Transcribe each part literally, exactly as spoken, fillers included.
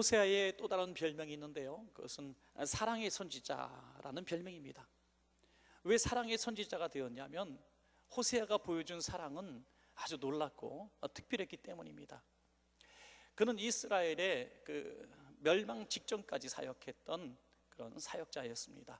호세아의 또 다른 별명이 있는데요, 그것은 사랑의 선지자라는 별명입니다. 왜 사랑의 선지자가 되었냐면 호세아가 보여준 사랑은 아주 놀랍고 특별했기 때문입니다. 그는 이스라엘의 그 멸망 직전까지 사역했던 그런 사역자였습니다.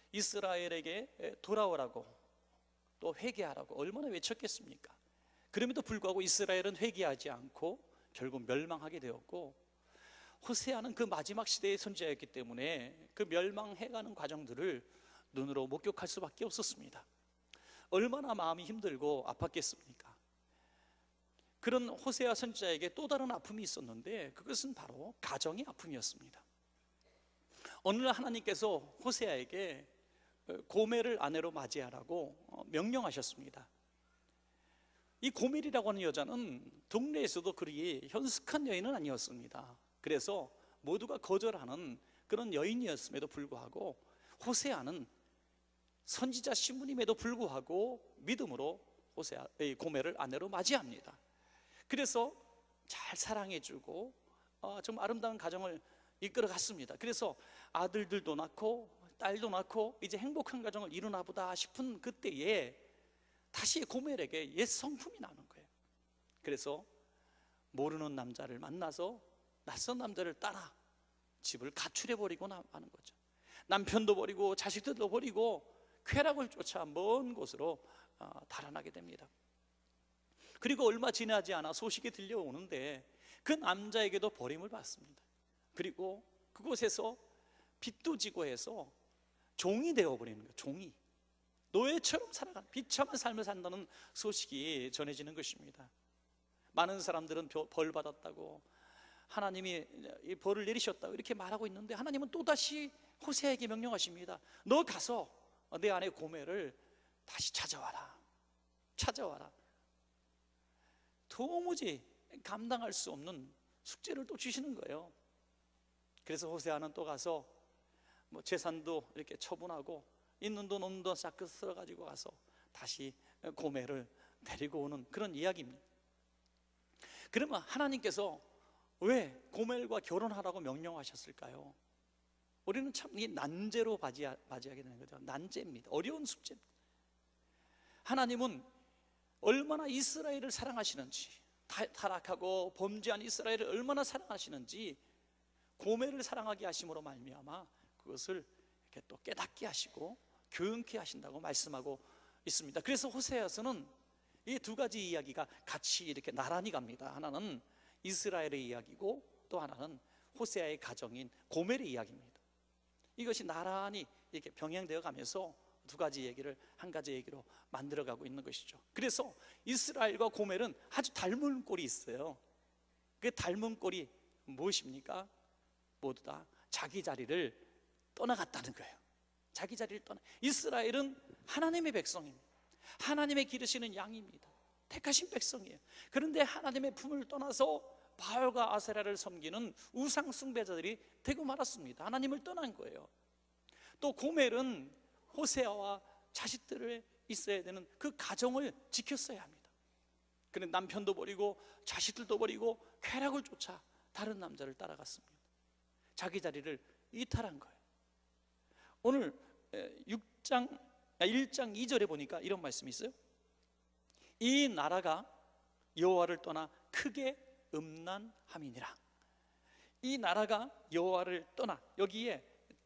이스라엘에게 돌아오라고 또 회개하라고 얼마나 외쳤겠습니까? 그럼에도 불구하고 이스라엘은 회개하지 않고 결국 멸망하게 되었고, 호세아는 그 마지막 시대의 선지자였기 때문에 그 멸망해가는 과정들을 눈으로 목격할 수밖에 없었습니다. 얼마나 마음이 힘들고 아팠겠습니까? 그런 호세아 선지자에게 또 다른 아픔이 있었는데 그것은 바로 가정의 아픔이었습니다. 어느 날 하나님께서 호세아에게 고멜을 아내로 맞이하라고 명령하셨습니다. 이 고멜이라고 하는 여자는 동네에서도 그리 현숙한 여인은 아니었습니다. 그래서 모두가 거절하는 그런 여인이었음에도 불구하고 호세아는 선지자 신분임에도 불구하고 믿음으로 호세아, 고멜을 아내로 맞이합니다. 그래서 잘 사랑해주고 어, 정말 아름다운 가정을 이끌어 갔습니다. 그래서 아들들도 낳고 딸도 낳고 이제 행복한 가정을 이루나 보다 싶은 그때에 다시 고멜에게 옛 성품이 나는 거예요. 그래서 모르는 남자를 만나서 낯선 남자를 따라 집을 가출해버리고 하는 거죠. 남편도 버리고 자식들도 버리고 쾌락을 쫓아 먼 곳으로 달아나게 됩니다. 그리고 얼마 지나지 않아 소식이 들려오는데 그 남자에게도 버림을 받습니다. 그리고 그곳에서 빚도 지고 해서 종이 되어버리는 거예요. 종이, 노예처럼 살아가는 비참한 삶을 산다는 소식이 전해지는 것입니다. 많은 사람들은 벌 받았다고, 하나님이 이 벌을 내리셨다고 이렇게 말하고 있는데 하나님은 또다시 호세아에게 명령하십니다. 너 가서 내 아내 고멜을 다시 찾아와라. 찾아와라. 도무지 감당할 수 없는 숙제를 또 주시는 거예요. 그래서 호세아는 또 가서 뭐 재산도 이렇게 처분하고 있는 돈 없는 돈 싹 쓸어 가지고 가서 다시 고멜을 데리고 오는 그런 이야기입니다. 그러면 하나님께서 왜 고멜과 결혼하라고 명령하셨을까요? 우리는 참 이 난제로 맞이하, 맞이하게 되는 거죠. 난제입니다. 어려운 숙제입니다. 하나님은 얼마나 이스라엘을 사랑하시는지, 타락하고 범죄한 이스라엘을 얼마나 사랑하시는지 고멜을 사랑하게 하심으로 말미암아 그것을 이렇게 또 깨닫게 하시고 교훈케 하신다고 말씀하고 있습니다. 그래서 호세아서는 이 두 가지 이야기가 같이 이렇게 나란히 갑니다. 하나는 이스라엘의 이야기고 또 하나는 호세아의 가정인 고멜의 이야기입니다. 이것이 나란히 이렇게 병행되어 가면서 두 가지 얘기를 한 가지 얘기로 만들어가고 있는 것이죠. 그래서 이스라엘과 고멜은 아주 닮은 꼴이 있어요. 그 닮은 꼴이 무엇입니까? 모두 다 자기 자리를 떠나갔다는 거예요. 자기 자리를 떠나. 이스라엘은 하나님의 백성입니다. 하나님의 기르시는 양입니다. 택하신 백성이에요. 그런데 하나님의 품을 떠나서 바알과 아세라를 섬기는 우상 숭배자들이 되고 말았습니다. 하나님을 떠난 거예요. 또 고멜은 호세아와 자식들을 있어야 되는 그 가정을 지켰어야 합니다. 그런데 남편도 버리고 자식들도 버리고 쾌락을 쫓아 다른 남자를 따라갔습니다. 자기 자리를 이탈한 거예요. 오늘 육 장, 일 장 이 절에 보니까 이런 말씀이 있어요. 이 나라가 여호와를 떠나 크게 음란함이니라. 이 나라가 여호와를 떠나, 여기에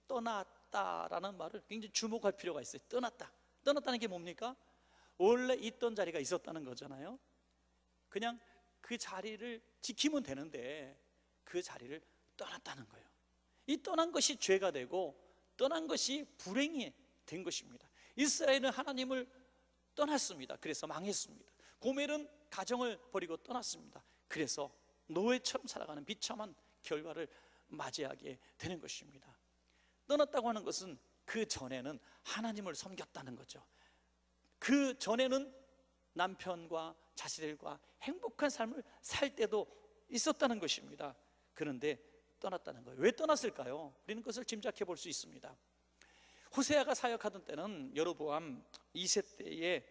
떠났다라는 말을 굉장히 주목할 필요가 있어요. 떠났다. 떠났다는 게 뭡니까? 원래 있던 자리가 있었다는 거잖아요. 그냥 그 자리를 지키면 되는데 그 자리를 떠났다는 거예요. 이 떠난 것이 죄가 되고 떠난 것이 불행이 된 것입니다. 이스라엘은 하나님을 떠났습니다. 그래서 망했습니다. 고멜은 가정을 버리고 떠났습니다. 그래서 노예처럼 살아가는 비참한 결과를 맞이하게 되는 것입니다. 떠났다고 하는 것은 그 전에는 하나님을 섬겼다는 거죠. 그 전에는 남편과 자식들과 행복한 삶을 살 때도 있었다는 것입니다. 그런데 떠났다는 거예요. 왜 떠났을까요? 우리는 그것을 짐작해 볼 수 있습니다. 호세아가 사역하던 때는 여로보암 이 세 때의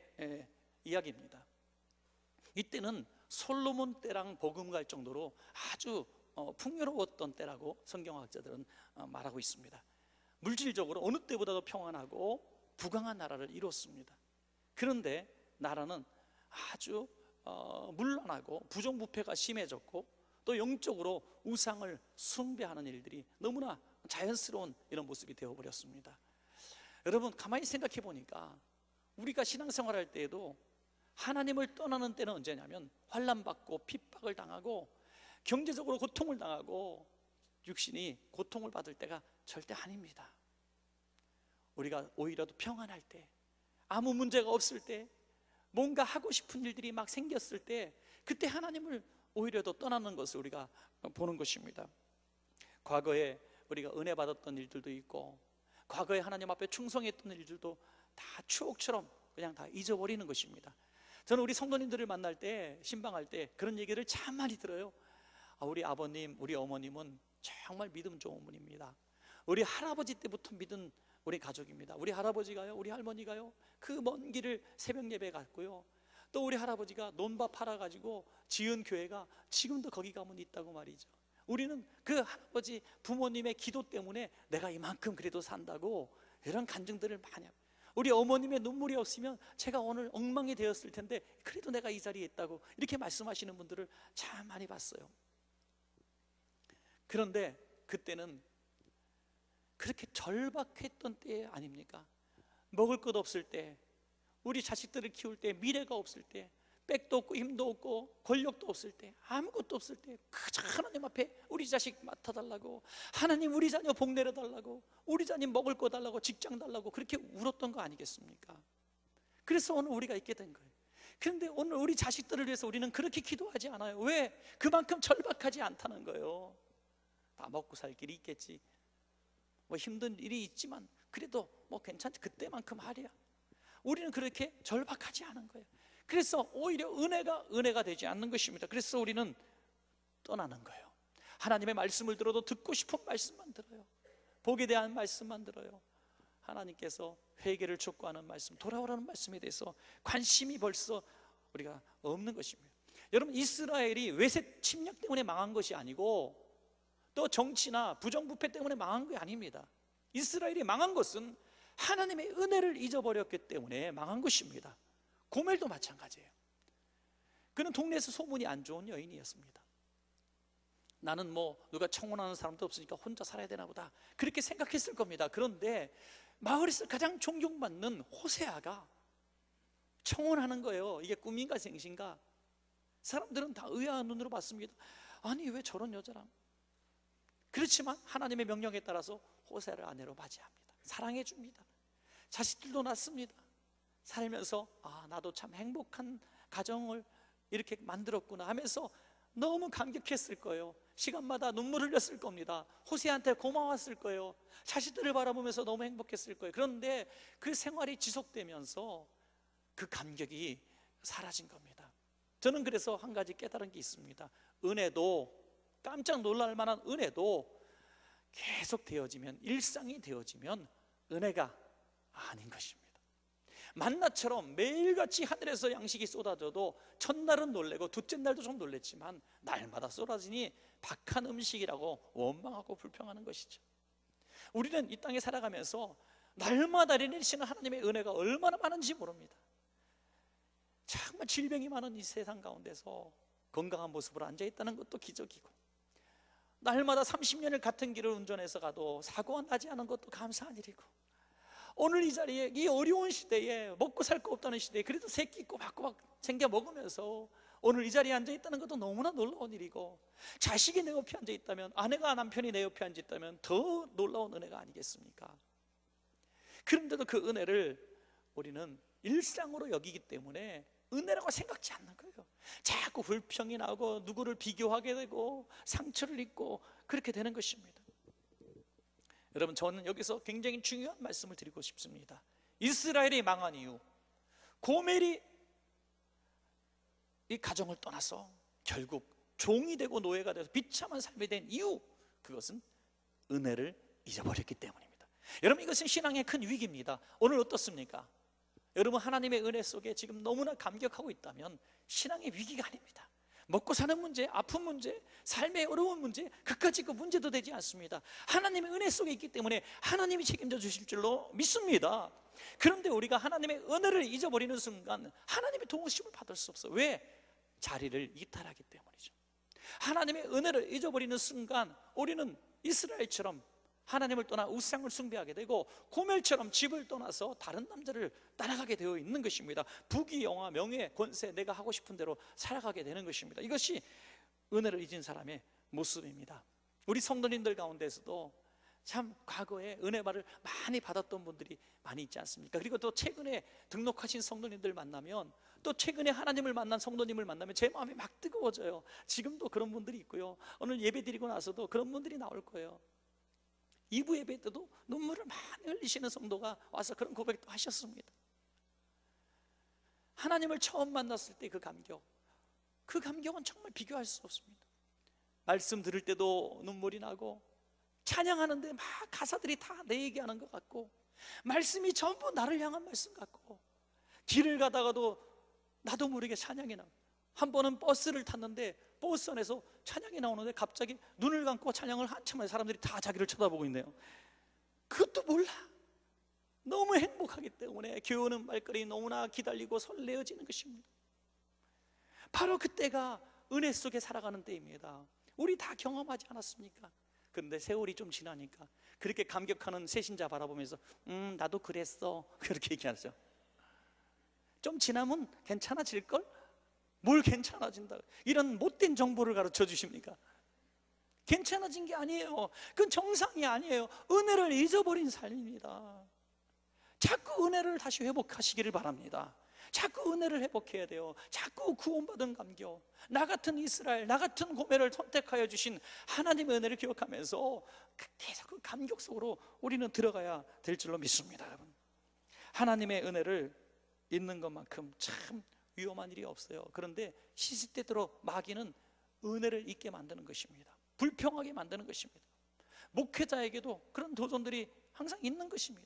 이야기입니다. 이때는 솔로몬 때랑 버금갈 정도로 아주 어, 풍요로웠던 때라고 성경학자들은 어, 말하고 있습니다. 물질적으로 어느 때보다도 평안하고 부강한 나라를 이뤘습니다. 그런데 나라는 아주 어, 문란하고 부정부패가 심해졌고 또 영적으로 우상을 숭배하는 일들이 너무나 자연스러운 이런 모습이 되어버렸습니다. 여러분, 가만히 생각해 보니까 우리가 신앙생활할 때에도 하나님을 떠나는 때는 언제냐면 환난받고 핍박을 당하고 경제적으로 고통을 당하고 육신이 고통을 받을 때가 절대 아닙니다. 우리가 오히려 더 평안할 때, 아무 문제가 없을 때, 뭔가 하고 싶은 일들이 막 생겼을 때, 그때 하나님을 오히려 더 떠나는 것을 우리가 보는 것입니다. 과거에 우리가 은혜 받았던 일들도 있고, 과거에 하나님 앞에 충성했던 일들도 다 추억처럼 그냥 다 잊어버리는 것입니다. 저는 우리 성도님들을 만날 때, 신방할 때 그런 얘기를 참 많이 들어요. 아, 우리 아버님, 우리 어머님은 정말 믿음 좋은 분입니다. 우리 할아버지 때부터 믿은 우리 가족입니다. 우리 할아버지가요, 우리 할머니가요, 그 먼 길을 새벽 예배 갔고요, 또 우리 할아버지가 논밭 팔아가지고 지은 교회가 지금도 거기 가면 있다고 말이죠. 우리는 그 할아버지 부모님의 기도 때문에 내가 이만큼 그래도 산다고 이런 간증들을 많이 합니다. 우리 어머님의 눈물이 없으면 제가 오늘 엉망이 되었을 텐데 그래도 내가 이 자리에 있다고 이렇게 말씀하시는 분들을 참 많이 봤어요. 그런데 그때는 그렇게 절박했던 때 아닙니까? 먹을 것 없을 때, 우리 자식들을 키울 때 미래가 없을 때, 백도 없고 힘도 없고 권력도 없을 때, 아무것도 없을 때 그저 하나님 앞에 우리 자식 맡아달라고, 하나님 우리 자녀 복 내려달라고, 우리 자녀 먹을 거 달라고, 직장 달라고 그렇게 울었던 거 아니겠습니까? 그래서 오늘 우리가 있게 된 거예요. 그런데 오늘 우리 자식들을 위해서 우리는 그렇게 기도하지 않아요. 왜? 그만큼 절박하지 않다는 거예요. 다 먹고 살 길이 있겠지, 뭐 힘든 일이 있지만 그래도 뭐 괜찮지, 그때만큼 하랴. 우리는 그렇게 절박하지 않은 거예요. 그래서 오히려 은혜가 은혜가 되지 않는 것입니다. 그래서 우리는 떠나는 거예요. 하나님의 말씀을 들어도 듣고 싶은 말씀만 들어요. 복에 대한 말씀만 들어요. 하나님께서 회개를 촉구하는 말씀, 돌아오라는 말씀에 대해서 관심이 벌써 우리가 없는 것입니다. 여러분, 이스라엘이 외세 침략 때문에 망한 것이 아니고 또 정치나 부정부패 때문에 망한 게 아닙니다. 이스라엘이 망한 것은 하나님의 은혜를 잊어버렸기 때문에 망한 것입니다. 고멜도 마찬가지예요. 그는 동네에서 소문이 안 좋은 여인이었습니다. 나는 뭐 누가 청혼하는 사람도 없으니까 혼자 살아야 되나 보다 그렇게 생각했을 겁니다. 그런데 마을에서 가장 존경받는 호세아가 청혼하는 거예요. 이게 꿈인가 생신가? 사람들은 다 의아한 눈으로 봤습니다. 아니 왜 저런 여자랑? 그렇지만 하나님의 명령에 따라서 호세아를 아내로 맞이합니다. 사랑해 줍니다. 자식들도 낳습니다. 살면서 아 나도 참 행복한 가정을 이렇게 만들었구나 하면서 너무 감격했을 거예요. 시간마다 눈물 흘렸을 겁니다. 호세아한테 고마웠을 거예요. 자식들을 바라보면서 너무 행복했을 거예요. 그런데 그 생활이 지속되면서 그 감격이 사라진 겁니다. 저는 그래서 한 가지 깨달은 게 있습니다. 은혜도, 깜짝 놀랄 만한 은혜도 계속 되어지면, 일상이 되어지면 은혜가 아닌 것입니다. 만나처럼 매일같이 하늘에서 양식이 쏟아져도 첫날은 놀래고 둘째 날도 좀 놀랬지만 날마다 쏟아지니 박한 음식이라고 원망하고 불평하는 것이죠. 우리는 이 땅에 살아가면서 날마다 내리시는 하나님의 은혜가 얼마나 많은지 모릅니다. 정말 질병이 많은 이 세상 가운데서 건강한 모습으로 앉아있다는 것도 기적이고, 날마다 삼십 년을 같은 길을 운전해서 가도 사고가 나지 않은 것도 감사한 일이고, 오늘 이 자리에 이 어려운 시대에 먹고 살 거 없다는 시대에 그래도 새끼 꼬박꼬박 챙겨 먹으면서 오늘 이 자리에 앉아있다는 것도 너무나 놀라운 일이고, 자식이 내 옆에 앉아있다면, 아내가 남편이 내 옆에 앉아있다면 더 놀라운 은혜가 아니겠습니까? 그런데도 그 은혜를 우리는 일상으로 여기기 때문에 은혜라고 생각지 않는 거예요. 자꾸 불평이 나고 누구를 비교하게 되고 상처를 입고 그렇게 되는 것입니다. 여러분, 저는 여기서 굉장히 중요한 말씀을 드리고 싶습니다. 이스라엘이 망한 이유, 고멜이 이 가정을 떠나서 결국 종이 되고 노예가 돼서 비참한 삶이 된 이유, 그것은 은혜를 잊어버렸기 때문입니다. 여러분, 이것은 신앙의 큰 위기입니다. 오늘 어떻습니까? 여러분, 하나님의 은혜 속에 지금 너무나 감격하고 있다면 신앙의 위기가 아닙니다. 먹고 사는 문제, 아픈 문제, 삶의 어려운 문제, 그까짓 그 문제도 되지 않습니다. 하나님의 은혜 속에 있기 때문에 하나님이 책임져 주실 줄로 믿습니다. 그런데 우리가 하나님의 은혜를 잊어버리는 순간 하나님의 도우심을 받을 수 없어요. 왜? 자리를 이탈하기 때문이죠. 하나님의 은혜를 잊어버리는 순간 우리는 이스라엘처럼 하나님을 떠나 우상을 숭배하게 되고 고멜처럼 집을 떠나서 다른 남자를 따라가게 되어 있는 것입니다. 부귀, 영화, 명예, 권세, 내가 하고 싶은 대로 살아가게 되는 것입니다. 이것이 은혜를 잊은 사람의 모습입니다. 우리 성도님들 가운데서도 참 과거에 은혜발을 많이 받았던 분들이 많이 있지 않습니까? 그리고 또 최근에 등록하신 성도님들 만나면, 또 최근에 하나님을 만난 성도님을 만나면 제 마음이 막 뜨거워져요. 지금도 그런 분들이 있고요, 오늘 예배 드리고 나서도 그런 분들이 나올 거예요. 이 부 예배 때도 눈물을 많이 흘리시는 성도가 와서 그런 고백도 하셨습니다. 하나님을 처음 만났을 때 그 감격, 그 감격은 정말 비교할 수 없습니다. 말씀 들을 때도 눈물이 나고, 찬양하는데 막 가사들이 다 내 얘기하는 것 같고, 말씀이 전부 나를 향한 말씀 같고, 길을 가다가도 나도 모르게 찬양이 나. 한 번은 버스를 탔는데 버스 안에서 찬양이 나오는데 갑자기 눈을 감고 찬양을 한참 해. 사람들이 다 자기를 쳐다보고 있네요. 그것도 몰라. 너무 행복하기 때문에 교훈은 말거리 너무나 기다리고 설레어지는 것입니다. 바로 그때가 은혜 속에 살아가는 때입니다. 우리 다 경험하지 않았습니까? 그런데 세월이 좀 지나니까 그렇게 감격하는 새신자 바라보면서 음 나도 그랬어 그렇게 얘기하죠. 좀 지나면 괜찮아질걸? 뭘 괜찮아진다, 이런 못된 정보를 가르쳐 주십니까? 괜찮아진 게 아니에요. 그건 정상이 아니에요. 은혜를 잊어버린 삶입니다. 자꾸 은혜를 다시 회복하시기를 바랍니다. 자꾸 은혜를 회복해야 돼요. 자꾸 구원받은 감격, 나 같은 이스라엘, 나 같은 고멜을 선택하여 주신 하나님의 은혜를 기억하면서 계속 그 감격 속으로 우리는 들어가야 될 줄로 믿습니다. 여러분, 하나님의 은혜를 잊는 것만큼 참 위험한 일이 없어요. 그런데 시시때때로 마귀는 은혜를 잊게 만드는 것입니다. 불평하게 만드는 것입니다. 목회자에게도 그런 도전들이 항상 있는 것입니다.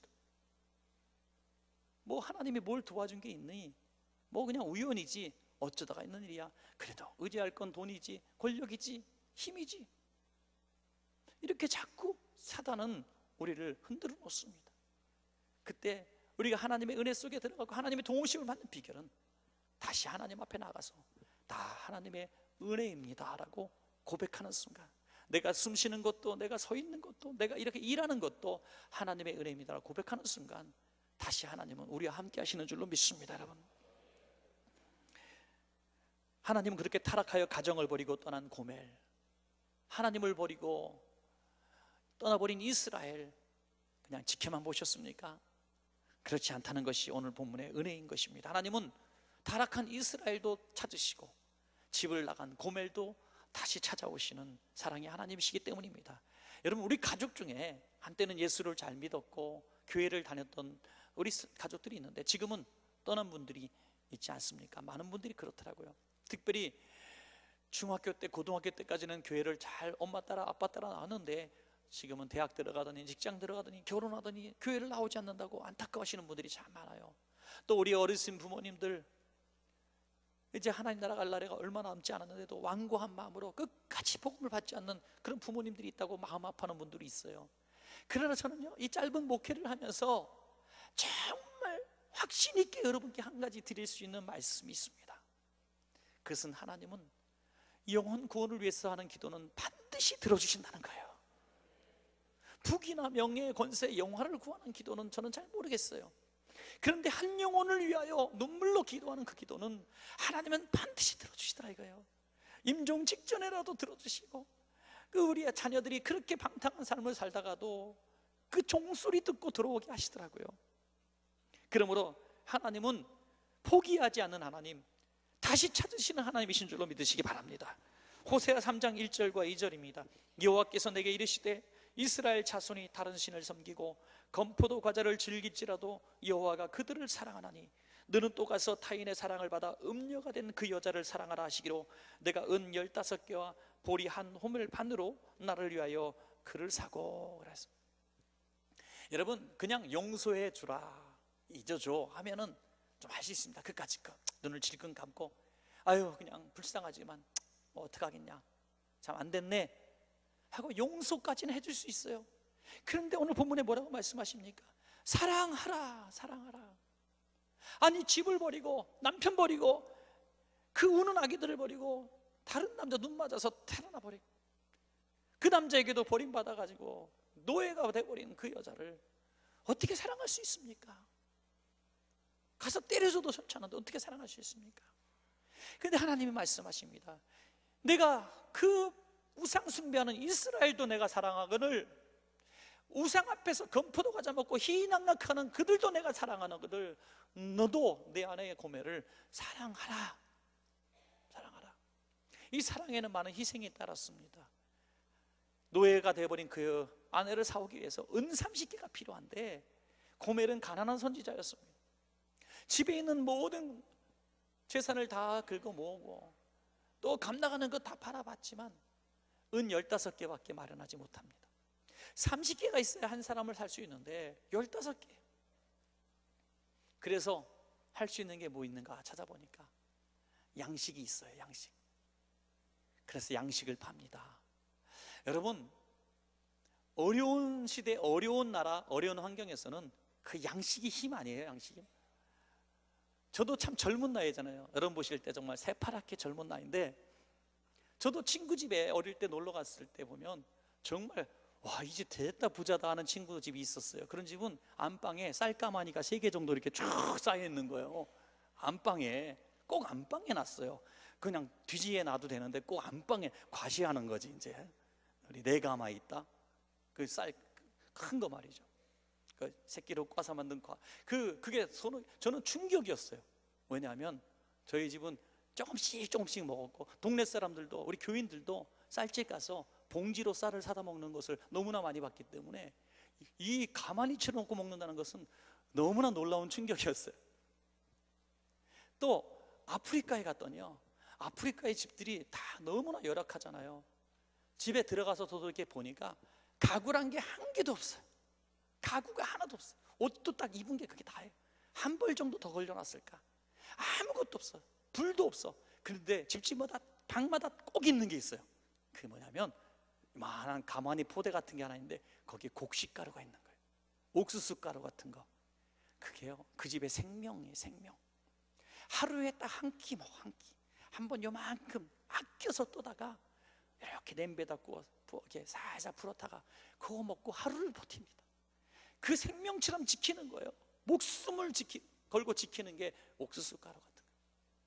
뭐 하나님이 뭘 도와준 게 있니? 뭐 그냥 우연이지, 어쩌다가 있는 일이야. 그래도 의지할 건 돈이지, 권력이지, 힘이지. 이렇게 자꾸 사단은 우리를 흔들어 놓습니다. 그때 우리가 하나님의 은혜 속에 들어가고 하나님의 도우심을 받는 비결은 다시 하나님 앞에 나가서 다 하나님의 은혜입니다 라고 고백하는 순간, 내가 숨 쉬는 것도, 내가 서 있는 것도, 내가 이렇게 일하는 것도 하나님의 은혜입니다 라고 고백하는 순간 다시 하나님은 우리와 함께 하시는 줄로 믿습니다. 여러분, 하나님은 그렇게 타락하여 가정을 버리고 떠난 고멜, 하나님을 버리고 떠나버린 이스라엘 그냥 지켜만 보셨습니까? 그렇지 않다는 것이 오늘 본문의 은혜인 것입니다. 하나님은 타락한 이스라엘도 찾으시고 집을 나간 고멜도 다시 찾아오시는 사랑의 하나님이시기 때문입니다. 여러분, 우리 가족 중에 한때는 예수를 잘 믿었고 교회를 다녔던 우리 가족들이 있는데 지금은 떠난 분들이 있지 않습니까? 많은 분들이 그렇더라고요. 특별히 중학교 때, 고등학교 때까지는 교회를 잘 엄마 따라 아빠 따라 나왔는데 지금은 대학 들어가더니 직장 들어가더니 결혼하더니 교회를 나오지 않는다고 안타까워하시는 분들이 참 많아요. 또 우리 어르신 부모님들, 이제 하나님 나라 갈 날이 얼마 남지 않았는데도 완고한 마음으로 끝까지 복음을 받지 않는 그런 부모님들이 있다고 마음 아파하는 분들이 있어요. 그러나 저는요, 이 짧은 목회를 하면서 정말 확신 있게 여러분께 한 가지 드릴 수 있는 말씀이 있습니다. 그것은 하나님은 영혼 구원을 위해서 하는 기도는 반드시 들어주신다는 거예요. 부귀나 명예, 권세, 영화를 구하는 기도는 저는 잘 모르겠어요. 그런데 한 영혼을 위하여 눈물로 기도하는 그 기도는 하나님은 반드시 들어주시더라 이거예요. 임종 직전에라도 들어주시고, 그 우리의 자녀들이 그렇게 방탕한 삶을 살다가도 그 종소리 듣고 들어오게 하시더라고요. 그러므로 하나님은 포기하지 않는 하나님, 다시 찾으시는 하나님이신 줄로 믿으시기 바랍니다. 호세아 삼 장 일 절과 이 절입니다. 여호와께서 내게 이르시되 이스라엘 자손이 다른 신을 섬기고 건포도 과자를 즐길지라도 여호와가 그들을 사랑하나니 너는 또 가서 타인의 사랑을 받아 음녀가 된 그 여자를 사랑하라 하시기로 내가 은 열다섯 개와 보리 한 호멜 반으로 나를 위하여 그를 사고. 그래서 여러분, 그냥 용서해 주라, 잊어줘 하면은 좀 할 수 있습니다. 그까짓 거 눈을 질끈 감고 아유 그냥 불쌍하지만 뭐 어떡하겠냐, 참 안 됐네 하고 용서까지는 해줄 수 있어요. 그런데 오늘 본문에 뭐라고 말씀하십니까? 사랑하라, 사랑하라. 아니 집을 버리고 남편 버리고 그 우는 아기들을 버리고 다른 남자 눈 맞아서 태어나 버리고 그 남자에게도 버림받아가지고 노예가 돼버린 그 여자를 어떻게 사랑할 수 있습니까? 가서 때려줘도 좋지 않은데 어떻게 사랑할 수 있습니까? 그런데 하나님이 말씀하십니다. 내가 그 우상 숭배하는 이스라엘도 내가 사랑하거늘 우상 앞에서 건포도 과자 먹고 희희낙낙하는 그들도 내가 사랑하는 그들 너도 내 아내의 고매를 사랑하라, 사랑하라. 이 사랑에는 많은 희생이 따랐습니다. 노예가 되어버린 그 아내를 사오기 위해서 은 삼십 개가 필요한데 고멜은 가난한 선지자였습니다. 집에 있는 모든 재산을 다 긁어 모으고 또 감나가는 것 다 팔아봤지만 은 열다섯 개밖에 마련하지 못합니다. 삼십 개가 있어야 한 사람을 살 수 있는데 열다섯 개. 그래서 할 수 있는 게 뭐 있는가 찾아보니까 양식이 있어요. 양식. 그래서 양식을 팝니다. 여러분, 어려운 시대, 어려운 나라, 어려운 환경에서는 그 양식이 힘 아니에요? 양식이. 저도 참 젊은 나이잖아요. 여러분 보실 때 정말 새파랗게 젊은 나이인데, 저도 친구 집에 어릴 때 놀러 갔을 때 보면 정말 와, 이 집 됐다 부자다 하는 친구 집이 있었어요. 그런 집은 안방에 쌀가마니가 세 개 정도 이렇게 쭉 쌓여 있는 거예요. 안방에, 꼭 안방에 놨어요. 그냥 뒤지에 놔도 되는데 꼭 안방에 과시하는 거지. 이제 우리 네 가마 있다, 그 쌀 큰 거 말이죠. 그 새끼로 꽈서 만든 과, 그 그게 저는, 저는 충격이었어요. 왜냐하면 저희 집은 조금씩 조금씩 먹었고 동네 사람들도 우리 교인들도 쌀집 가서 봉지로 쌀을 사다 먹는 것을 너무나 많이 봤기 때문에 이 가만히 쳐놓고 먹는다는 것은 너무나 놀라운 충격이었어요. 또 아프리카에 갔더니요, 아프리카의 집들이 다 너무나 열악하잖아요. 집에 들어가서 저도 이렇게 보니까 가구란 게 한 개도 없어요. 가구가 하나도 없어요. 옷도 딱 입은 게 그게 다예요. 한 벌 정도 더 걸려놨을까? 아무것도 없어요. 불도 없어. 그런데 집집마다 방마다 꼭 있는 게 있어요. 그게 뭐냐면 이만한 가마니 포대 같은 게 하나 있는데 거기에 곡식가루가 있는 거예요. 옥수수 가루 같은 거. 그게요, 그 집의 생명이에요. 생명. 하루에 딱 한 끼 먹어. 한 끼. 한 번 요만큼 아껴서 떠다가 이렇게 냄비에다 구워 이렇게 살살 풀었다가 그거 먹고 하루를 버팁니다. 그 생명처럼 지키는 거예요. 목숨을 지키, 걸고 지키는 게 옥수수 가루 같은 거예요.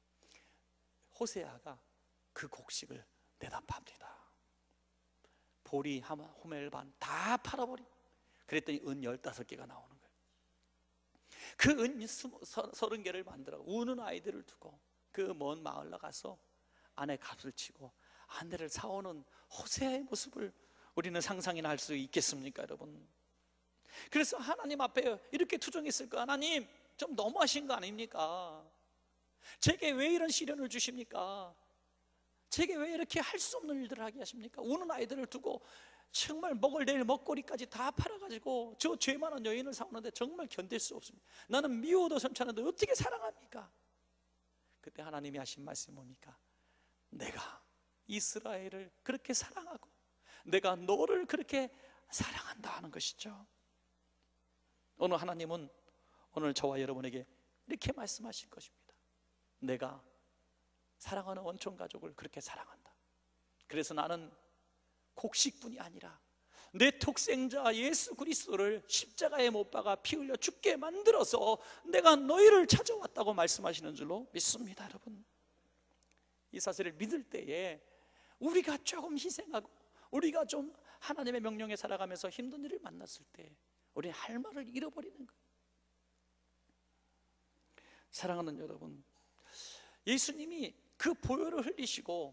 호세아가 그 곡식을 내다 팝니다. 보리, 호멜 반 다 팔아버리고 그랬더니 은 열다섯 개가 나오는 거예요. 그 은 서른 개를 만들어 우는 아이들을 두고 그 먼 마을 나가서 아내 값을 치고 아내를 사오는 호세아의 모습을 우리는 상상이나 할 수 있겠습니까, 여러분? 그래서 하나님 앞에 이렇게 투정했을까? 하나님, 좀 너무하신 거 아닙니까? 제게 왜 이런 시련을 주십니까? 제게 왜 이렇게 할 수 없는 일들을 하게 하십니까? 우는 아이들을 두고 정말 먹을 내일 먹거리까지 다 팔아가지고 저 죄 많은 여인을 사오는데 정말 견딜 수 없습니다. 나는 미워도 괜찮은데 어떻게 사랑합니까? 그때 하나님이 하신 말씀이 뭡니까? 내가 이스라엘을 그렇게 사랑하고 내가 너를 그렇게 사랑한다 하는 것이죠. 오늘 하나님은 오늘 저와 여러분에게 이렇게 말씀하실 것입니다. 내가 사랑하는 원촌 가족을 그렇게 사랑한다. 그래서 나는 곡식뿐이 아니라 내 독생자 예수 그리스도를 십자가에 못 박아 피 흘려 죽게 만들어서 내가 너희를 찾아왔다고 말씀하시는 줄로 믿습니다. 여러분, 이 사실을 믿을 때에 우리가 조금 희생하고 우리가 좀 하나님의 명령에 살아가면서 힘든 일을 만났을 때 우리는 할 말을 잃어버리는 거예요. 사랑하는 여러분, 예수님이 그 보혈을 흘리시고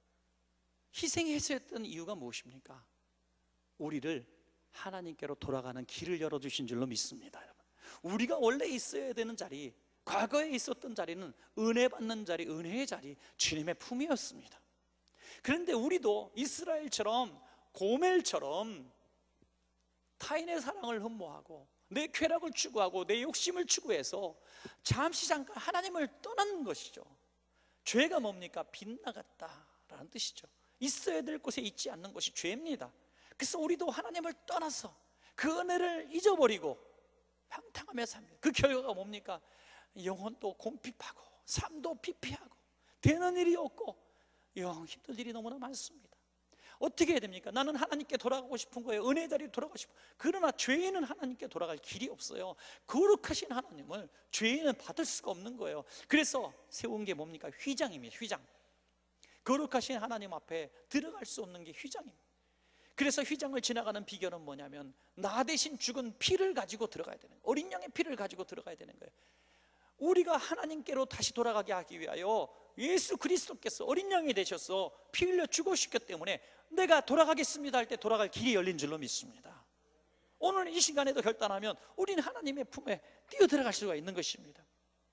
희생했었던 이유가 무엇입니까? 우리를 하나님께로 돌아가는 길을 열어주신 줄로 믿습니다. 여러분, 우리가 원래 있어야 되는 자리, 과거에 있었던 자리는 은혜 받는 자리, 은혜의 자리, 주님의 품이었습니다. 그런데 우리도 이스라엘처럼 고멜처럼 타인의 사랑을 흠모하고 내 쾌락을 추구하고 내 욕심을 추구해서 잠시 잠깐 하나님을 떠나는 것이죠. 죄가 뭡니까? 빗나갔다라는 라는 뜻이죠. 있어야 될 곳에 있지 않는 것이 죄입니다. 그래서 우리도 하나님을 떠나서 그 은혜를 잊어버리고 방탕하며 삽니다. 그 결과가 뭡니까? 영혼도 곰핍하고 삶도 피폐하고 되는 일이 없고 영 힘들 일이 너무나 많습니다. 어떻게 해야 됩니까? 나는 하나님께 돌아가고 싶은 거예요. 은혜의 자리로 돌아가고 싶어. 그러나 죄인은 하나님께 돌아갈 길이 없어요. 거룩하신 하나님을 죄인은 받을 수가 없는 거예요. 그래서 세운 게 뭡니까? 휘장입니다. 휘장. 거룩하신 하나님 앞에 들어갈 수 없는 게 휘장입니다. 그래서 휘장을 지나가는 비결은 뭐냐면 나 대신 죽은 피를 가지고 들어가야 되는 거예요. 어린 양의 피를 가지고 들어가야 되는 거예요. 우리가 하나님께로 다시 돌아가게 하기 위하여 예수 그리스도께서 어린 양이 되셔서 피 흘려 죽으셨기 때문에 내가 돌아가겠습니다 할 때 돌아갈 길이 열린 줄로 믿습니다. 오늘 이 시간에도 결단하면 우리는 하나님의 품에 뛰어들어갈 수가 있는 것입니다.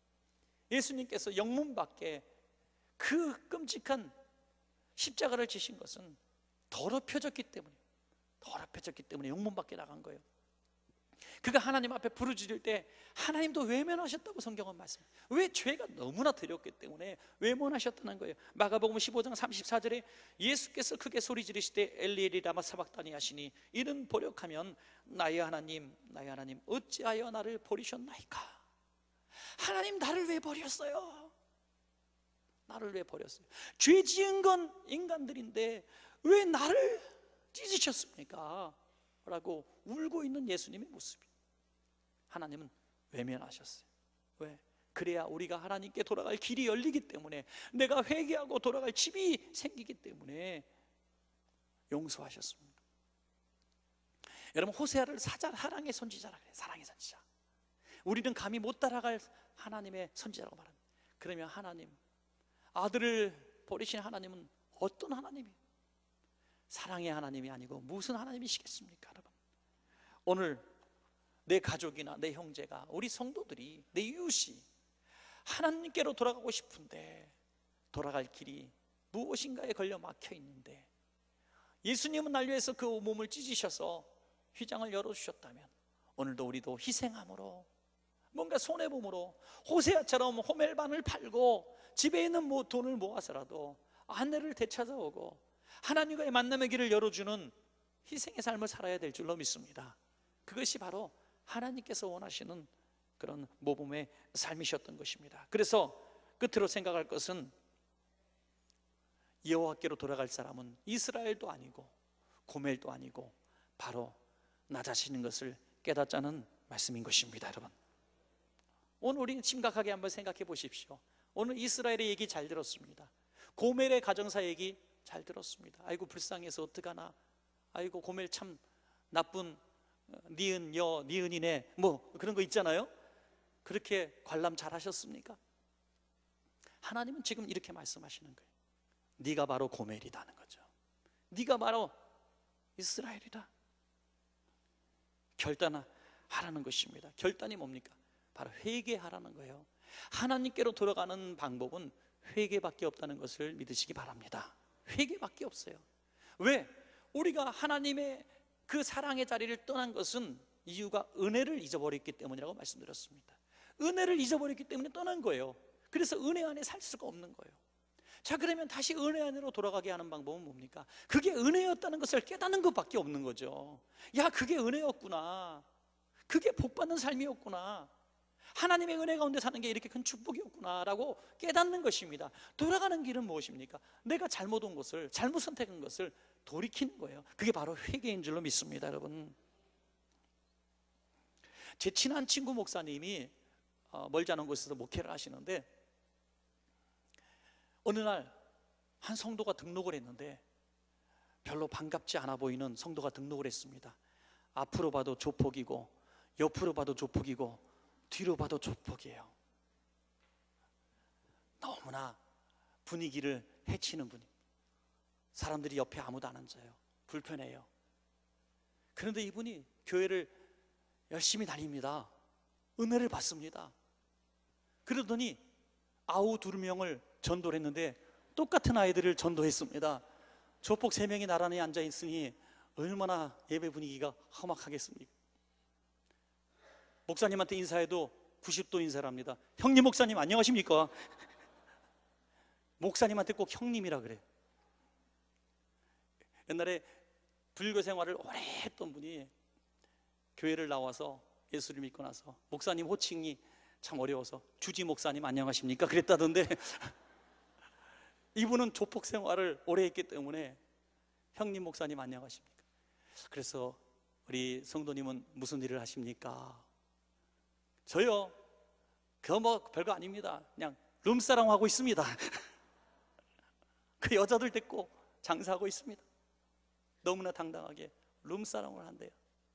예수님께서 영문 밖에 그 끔찍한 십자가를 지신 것은 더럽혀졌기 때문에 더럽혀졌기 때문에 영문 밖에 나간 거예요. 그가 하나님 앞에 부르짖을 때 하나님도 외면하셨다고 성경은 말씀합니다. 왜? 죄가 너무나 더럽기 때문에 외면하셨다는 거예요. 마가복음 십오 장 삼십사 절에 예수께서 크게 소리 지르시되 엘리 엘리 라마 사박다니 하시니 이는 번역하면 나의 하나님 나의 하나님 어찌하여 나를 버리셨나이까. 하나님 나를 왜 버렸어요? 나를 왜 버렸어요? 죄 지은 건 인간들인데 왜 나를 찢으셨습니까? 라고 울고 있는 예수님의 모습이. 하나님은 외면하셨어요. 왜? 그래야 우리가 하나님께 돌아갈 길이 열리기 때문에, 내가 회개하고 돌아갈 집이 생기기 때문에 용서하셨습니다. 여러분, 호세아를 사자, 사랑의 선지자라 그래요. 사랑의 선지자. 우리는 감히 못 따라갈 하나님의 선지자라고 말합니다. 그러면 하나님, 아들을 버리신 하나님은 어떤 하나님이에요? 사랑의 하나님이 아니고 무슨 하나님이시겠습니까? 여러분, 오늘 내 가족이나 내 형제가, 우리 성도들이, 내 이웃이 하나님께로 돌아가고 싶은데 돌아갈 길이 무엇인가에 걸려 막혀 있는데, 예수님은 날 위해서 그 몸을 찢으셔서 휘장을 열어주셨다면 오늘도 우리도 희생함으로, 뭔가 손해봄으로, 호세아처럼 호멜반을 팔고 집에 있는 뭐 돈을 모아서라도 아내를 되찾아오고 하나님과의 만남의 길을 열어주는 희생의 삶을 살아야 될 줄로 믿습니다. 그것이 바로 하나님께서 원하시는 그런 모범의 삶이셨던 것입니다. 그래서 끝으로 생각할 것은, 여호와께로 돌아갈 사람은 이스라엘도 아니고 고멜도 아니고 바로 나 자신인 것을 깨닫자는 말씀인 것입니다. 여러분, 오늘 우리는 심각하게 한번 생각해 보십시오. 오늘 이스라엘의 얘기 잘 들었습니다. 고멜의 가정사 얘기 잘 들었습니다. 아이고 불쌍해서 어떡하나, 아이고 고멜 참 나쁜 니은 여 니은이네, 뭐 그런 거 있잖아요. 그렇게 관람 잘 하셨습니까? 하나님은 지금 이렇게 말씀하시는 거예요. 네가 바로 고멜이다는 거죠. 네가 바로 이스라엘이다. 결단하라는 것입니다. 결단이 뭡니까? 바로 회개하라는 거예요. 하나님께로 돌아가는 방법은 회개밖에 없다는 것을 믿으시기 바랍니다. 회개밖에 없어요. 왜? 우리가 하나님의 그 사랑의 자리를 떠난 것은 이유가 은혜를 잊어버렸기 때문이라고 말씀드렸습니다. 은혜를 잊어버렸기 때문에 떠난 거예요. 그래서 은혜 안에 살 수가 없는 거예요. 자, 그러면 다시 은혜 안으로 돌아가게 하는 방법은 뭡니까? 그게 은혜였다는 것을 깨닫는 것밖에 없는 거죠. 야, 그게 은혜였구나, 그게 복받는 삶이었구나, 하나님의 은혜 가운데 사는 게 이렇게 큰 축복이었구나 라고 깨닫는 것입니다. 돌아가는 길은 무엇입니까? 내가 잘못 온 것을, 잘못 선택한 것을 돌이키는 거예요. 그게 바로 회개인 줄로 믿습니다. 여러분, 제 친한 친구 목사님이 멀지 않은 곳에서 목회를 하시는데, 어느 날 한 성도가 등록을 했는데 별로 반갑지 않아 보이는 성도가 등록을 했습니다. 앞으로 봐도 조폭이고 옆으로 봐도 조폭이고 뒤로 봐도 조폭이에요. 너무나 분위기를 해치는 분이, 사람들이 옆에 아무도 안 앉아요. 불편해요. 그런데 이분이 교회를 열심히 다닙니다. 은혜를 받습니다. 그러더니 아우 두 명을 전도를 했는데 똑같은 아이들을 전도했습니다. 조폭 세 명이 나란히 앉아 있으니 얼마나 예배 분위기가 험악하겠습니까? 목사님한테 인사해도 구십 도 인사를 합니다. 형님 목사님 안녕하십니까? 목사님한테 꼭 형님이라 그래. 옛날에 불교 생활을 오래 했던 분이 교회를 나와서 예수를 믿고 나서 목사님 호칭이 참 어려워서 주지 목사님 안녕하십니까? 그랬다던데 이분은 조폭 생활을 오래 했기 때문에 형님 목사님 안녕하십니까? 그래서 우리 성도님은 무슨 일을 하십니까? 저요? 그거 뭐 별거 아닙니다. 그냥 룸사롱 하고 있습니다. 그 여자들 데리고 장사하고 있습니다. 너무나 당당하게 룸사롱을 한대요.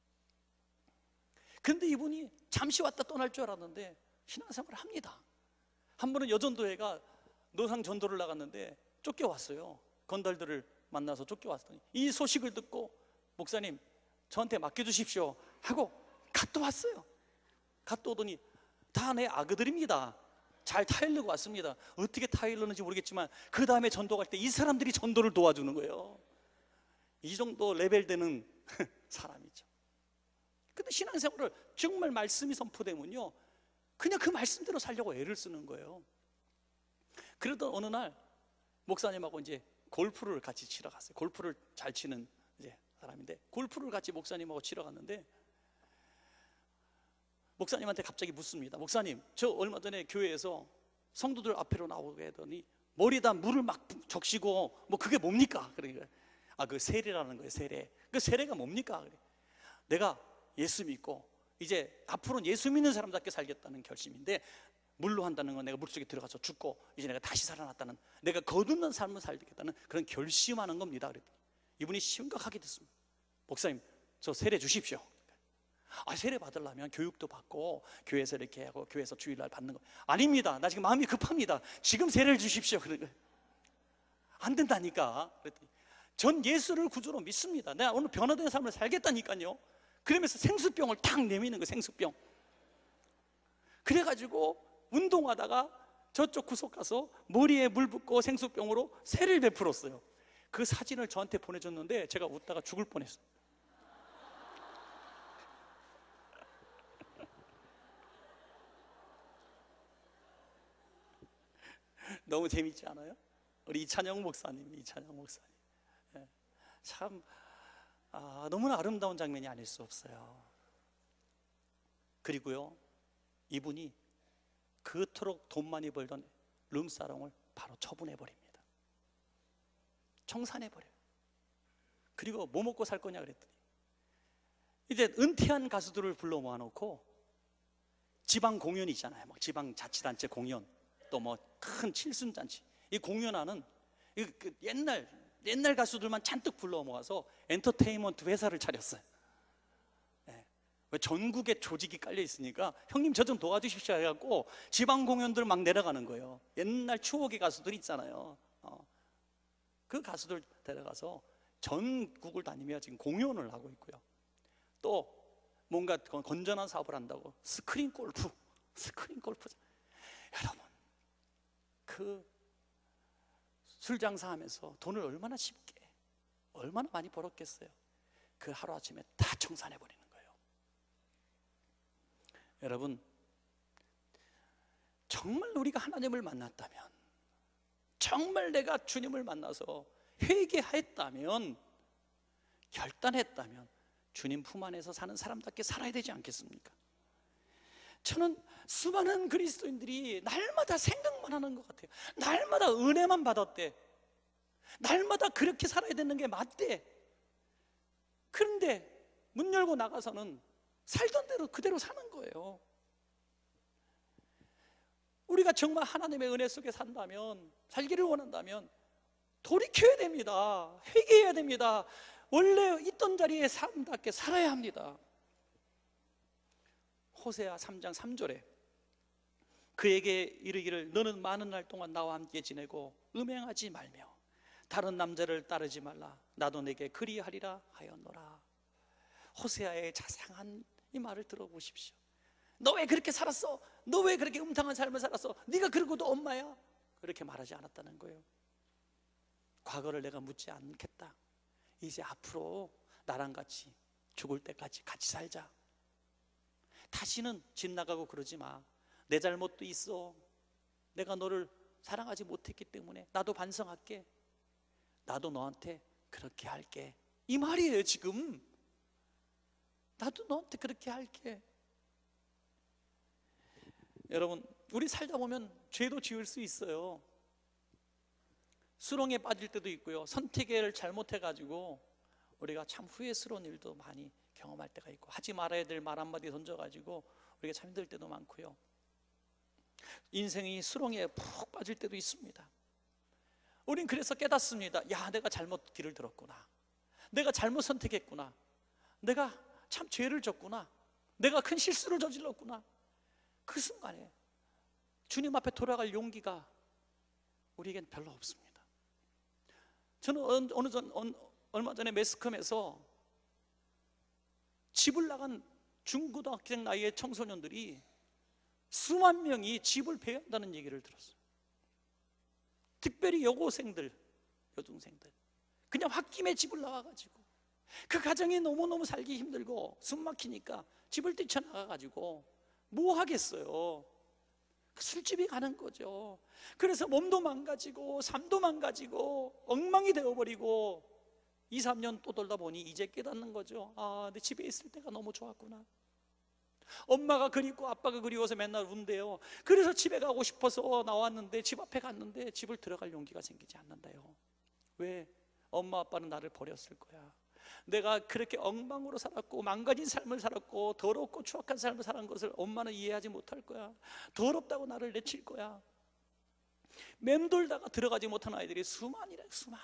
근데 이분이 잠시 왔다 떠날 줄 알았는데 신앙생활을 합니다. 한 번은 여전도회가 노상 전도를 나갔는데 쫓겨왔어요. 건달들을 만나서 쫓겨왔더니 이 소식을 듣고 목사님 저한테 맡겨주십시오 하고 갔다 왔어요. 갔다 오더니 다 내 아그들입니다. 잘 타일르고 왔습니다. 어떻게 타일르는지 모르겠지만 그 다음에 전도 갈 때 이 사람들이 전도를 도와주는 거예요. 이 정도 레벨 되는 사람이죠. 근데 신앙생활을 정말 말씀이 선포되면요 그냥 그 말씀대로 살려고 애를 쓰는 거예요. 그러던 어느 날 목사님하고 이제 골프를 같이 치러 갔어요. 골프를 잘 치는 이제 사람인데 골프를 같이 목사님하고 치러 갔는데 목사님한테 갑자기 묻습니다. 목사님, 저 얼마 전에 교회에서 성도들 앞으로 나오게 하더니 머리에다 물을 막 적시고 뭐 그게 뭡니까? 그러니까 아, 그 세례라는 거예요. 세례. 그 세례가 뭡니까? 그래. 내가 예수 믿고 이제 앞으로는 예수 믿는 사람답게 살겠다는 결심인데 물로 한다는 건 내가 물속에 들어가서 죽고 이제 내가 다시 살아났다는, 내가 거듭난 삶을 살겠다는 그런 결심하는 겁니다. 그랬더니 이분이 심각하게 됐습니다. 목사님, 저 세례 주십시오. 아, 세례 받으려면 교육도 받고 교회에서 이렇게 하고 교회에서 주일날 받는 거 아닙니다. 나 지금 마음이 급합니다. 지금 세례를 주십시오. 그런 거예요. 안 된다니까. 그랬더니 전 예수를 구주로 믿습니다. 내가 오늘 변화된 삶을 살겠다니까요. 그러면서 생수병을 탁 내미는 거예요. 생수병. 그래가지고 운동하다가 저쪽 구석 가서 머리에 물 붓고 생수병으로 세를 베풀었어요. 그 사진을 저한테 보내줬는데 제가 웃다가 죽을 뻔했어요. 너무 재밌지 않아요? 우리 이찬영 목사님, 이찬영 목사님. 네. 참 아, 너무나 아름다운 장면이 아닐 수 없어요. 그리고요, 이분이 그토록 돈 많이 벌던 룸사롱을 바로 처분해버립니다. 청산해버려요. 그리고 뭐 먹고 살 거냐 그랬더니 이제 은퇴한 가수들을 불러 모아놓고 지방 공연 있잖아요. 막 지방 자치단체 공연, 또 뭐 큰 칠순잔치, 이 공연하는 그 옛날 옛날 가수들만 잔뜩 불러 모아서 엔터테인먼트 회사를 차렸어요. 네. 왜 전국에 조직이 깔려 있으니까 형님 저 좀 도와주십시오 해갖고 지방 공연들 막 내려가는 거예요. 옛날 추억의 가수들 있잖아요. 어. 그 가수들 데려가서 전국을 다니며 지금 공연을 하고 있고요. 또 뭔가 건전한 사업을 한다고 스크린 골프, 스크린 골프. 여러분, 그 술 장사하면서 돈을 얼마나 쉽게, 얼마나 많이 벌었겠어요. 그 하루아침에 다 청산해버리는 거예요. 여러분, 정말 우리가 하나님을 만났다면, 정말 내가 주님을 만나서 회개했다면, 결단했다면 주님 품 안에서 사는 사람답게 살아야 되지 않겠습니까? 저는 수많은 그리스도인들이 날마다 생각만 하는 것 같아요. 날마다 은혜만 받았대. 날마다 그렇게 살아야 되는 게 맞대. 그런데 문 열고 나가서는 살던 대로 그대로 사는 거예요. 우리가 정말 하나님의 은혜 속에 산다면, 살기를 원한다면 돌이켜야 됩니다. 회개해야 됩니다. 원래 있던 자리에 삶답게 살아야 합니다. 호세아 삼 장 삼 절에 그에게 이르기를 너는 많은 날 동안 나와 함께 지내고 음행하지 말며 다른 남자를 따르지 말라. 나도 내게 그리하리라 하였노라. 호세아의 자상한 이 말을 들어보십시오. 너 왜 그렇게 살았어? 너 왜 그렇게 음탕한 삶을 살았어? 네가 그러고도 엄마야? 그렇게 말하지 않았다는 거예요. 과거를 내가 묻지 않겠다. 이제 앞으로 나랑 같이 죽을 때까지 같이 살자. 다시는 집 나가고 그러지 마. 내 잘못도 있어. 내가 너를 사랑하지 못했기 때문에 나도 반성할게. 나도 너한테 그렇게 할게, 이 말이에요. 지금 나도 너한테 그렇게 할게. 여러분, 우리 살다 보면 죄도 지을 수 있어요. 수렁에 빠질 때도 있고요, 선택을 잘못해가지고 우리가 참 후회스러운 일도 많이 경험할 때가 있고, 하지 말아야 될 말 한마디 던져가지고 우리가 참 힘들 때도 많고요, 인생이 수렁에 푹 빠질 때도 있습니다. 우린 그래서 깨닫습니다. 야, 내가 잘못 길을 들었구나, 내가 잘못 선택했구나, 내가 참 죄를 졌구나, 내가 큰 실수를 저질렀구나. 그 순간에 주님 앞에 돌아갈 용기가 우리에겐 별로 없습니다. 저는 어느 전, 얼마 전에 매스컴에서 집을 나간 중고등학생 나이의 청소년들이 수만 명이 집을 배회한다는 얘기를 들었어요. 특별히 여고생들, 여중생들, 그냥 홧김에 집을 나와가지고 그 가정이 너무너무 살기 힘들고 숨 막히니까 집을 뛰쳐나가가지고 뭐 하겠어요? 술집에 가는 거죠. 그래서 몸도 망가지고 삶도 망가지고 엉망이 되어버리고 이, 삼 년 또 돌다 보니 이제 깨닫는 거죠. 아, 내 집에 있을 때가 너무 좋았구나. 엄마가 그립고 아빠가 그리워서 맨날 운대요. 그래서 집에 가고 싶어서 나왔는데 집 앞에 갔는데 집을 들어갈 용기가 생기지 않는다요. 왜? 엄마 아빠는 나를 버렸을 거야. 내가 그렇게 엉망으로 살았고 망가진 삶을 살았고 더럽고 추악한 삶을 살은 것을 엄마는 이해하지 못할 거야. 더럽다고 나를 내칠 거야. 맴돌다가 들어가지 못한 아이들이 수만이래, 수만.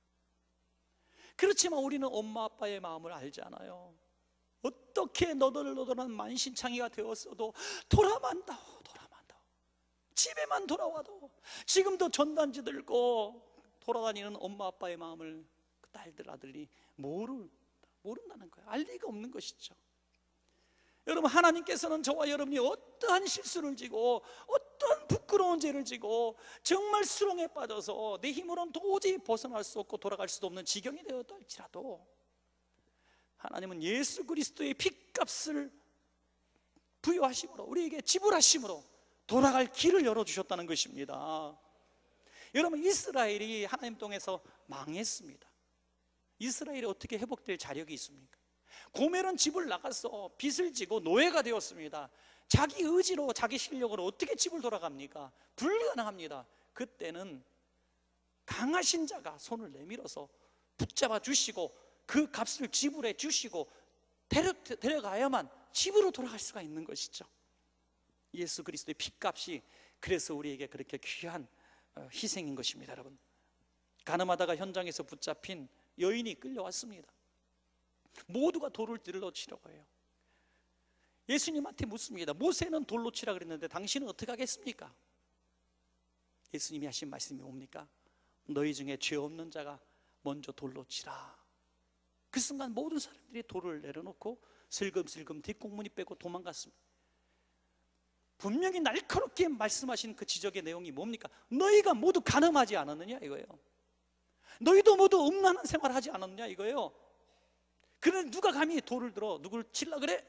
그렇지만 우리는 엄마 아빠의 마음을 알지 않아요. 어떻게 너덜너덜한 만신창이가 되었어도 돌아만다오, 돌아만다오. 집에만 돌아와도 지금도 전단지 들고 돌아다니는 엄마 아빠의 마음을 그 딸들 아들이 모르, 모른다는 거예요. 알 리가 없는 것이죠. 여러분, 하나님께서는 저와 여러분이 어떠한 실수를 지고 어떠한 부끄러운 죄를 지고 정말 수렁에 빠져서 내 힘으로는 도저히 벗어날 수 없고 돌아갈 수도 없는 지경이 되었다 할지라도 하나님은 예수 그리스도의 핏값을 부여하심으로, 우리에게 지불하심으로 돌아갈 길을 열어주셨다는 것입니다. 여러분, 이스라엘이 하나님 통해서 망했습니다. 이스라엘이 어떻게 회복될 자력이 있습니까? 고멜은 집을 나가서 빚을 지고 노예가 되었습니다. 자기 의지로, 자기 실력으로 어떻게 집을 돌아갑니까? 불가능합니다. 그때는 강하신 자가 손을 내밀어서 붙잡아 주시고 그 값을 지불해 주시고 데려, 데려가야만 집으로 돌아갈 수가 있는 것이죠. 예수 그리스도의 핏값이 그래서 우리에게 그렇게 귀한 희생인 것입니다. 여러분, 가늠하다가 현장에서 붙잡힌 여인이 끌려왔습니다. 모두가 돌을 들러 치려고 해요. 예수님한테 묻습니다. 모세는 돌로 치라 그랬는데 당신은 어떻게 하겠습니까? 예수님이 하신 말씀이 뭡니까? 너희 중에 죄 없는 자가 먼저 돌로 치라. 그 순간 모든 사람들이 돌을 내려놓고 슬금슬금 뒷공문이 빼고 도망갔습니다. 분명히 날카롭게 말씀하신 그 지적의 내용이 뭡니까? 너희가 모두 간음하지 않았느냐 이거예요. 너희도 모두 음란한 생활하지 않았느냐 이거예요. 그런데 누가 감히 돌을 들어 누굴 칠라 그래?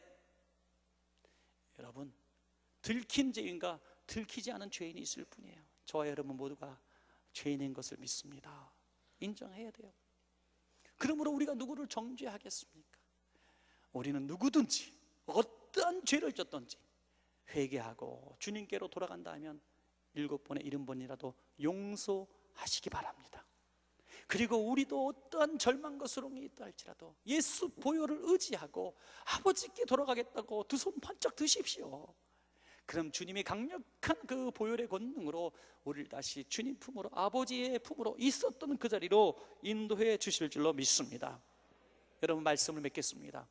여러분, 들킨 죄인과 들키지 않은 죄인이 있을 뿐이에요. 저와 여러분 모두가 죄인인 것을 믿습니다. 인정해야 돼요. 그러므로 우리가 누구를 정죄하겠습니까? 우리는 누구든지 어떠한 죄를 졌든지 회개하고 주님께로 돌아간다 하면 일곱 번에 일흔 번이라도 용서하시기 바랍니다. 그리고 우리도 어떠한 절망과 수렁이 있다 할지라도 예수 보혈을 의지하고 아버지께 돌아가겠다고 두 손 번쩍 드십시오. 그럼 주님이 강력한 그 보혈의 권능으로 우리를 다시 주님 품으로, 아버지의 품으로 있었던 그 자리로 인도해 주실 줄로 믿습니다. 여러분, 말씀을 맺겠습니다.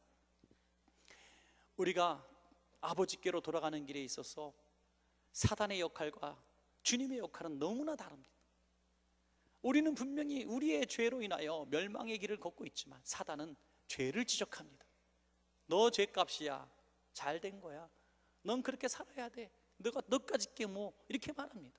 우리가 아버지께로 돌아가는 길에 있어서 사단의 역할과 주님의 역할은 너무나 다릅니다. 우리는 분명히 우리의 죄로 인하여 멸망의 길을 걷고 있지만 사단은 죄를 지적합니다. 너 죄값이야, 잘 된 거야, 넌 그렇게 살아야 돼, 너가 너까지 게 뭐, 이렇게 말합니다.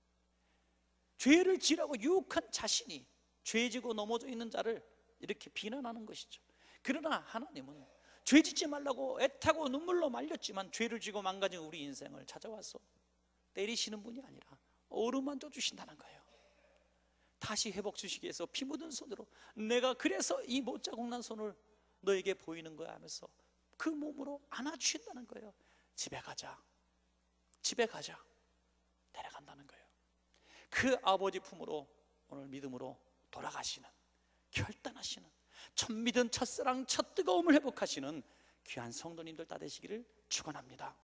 죄를 지라고 유혹한 자신이 죄지고 넘어져 있는 자를 이렇게 비난하는 것이죠. 그러나 하나님은 죄 짓지 말라고 애타고 눈물로 말렸지만 죄를 지고 망가진 우리 인생을 찾아와서 때리시는 분이 아니라 어루만져 주신다는 거예요. 다시 회복 주시기 위해서 피 묻은 손으로, 내가 그래서 이 못자국 난 손을 너에게 보이는 거야 하면서 그 몸으로 안아주신다는 거예요. 집에 가자, 집에 가자, 데려간다는 거예요. 그 아버지 품으로 오늘 믿음으로 돌아가시는, 결단하시는, 첫 믿은 첫사랑 첫 뜨거움을 회복하시는 귀한 성도님들 다 되시기를 축원합니다.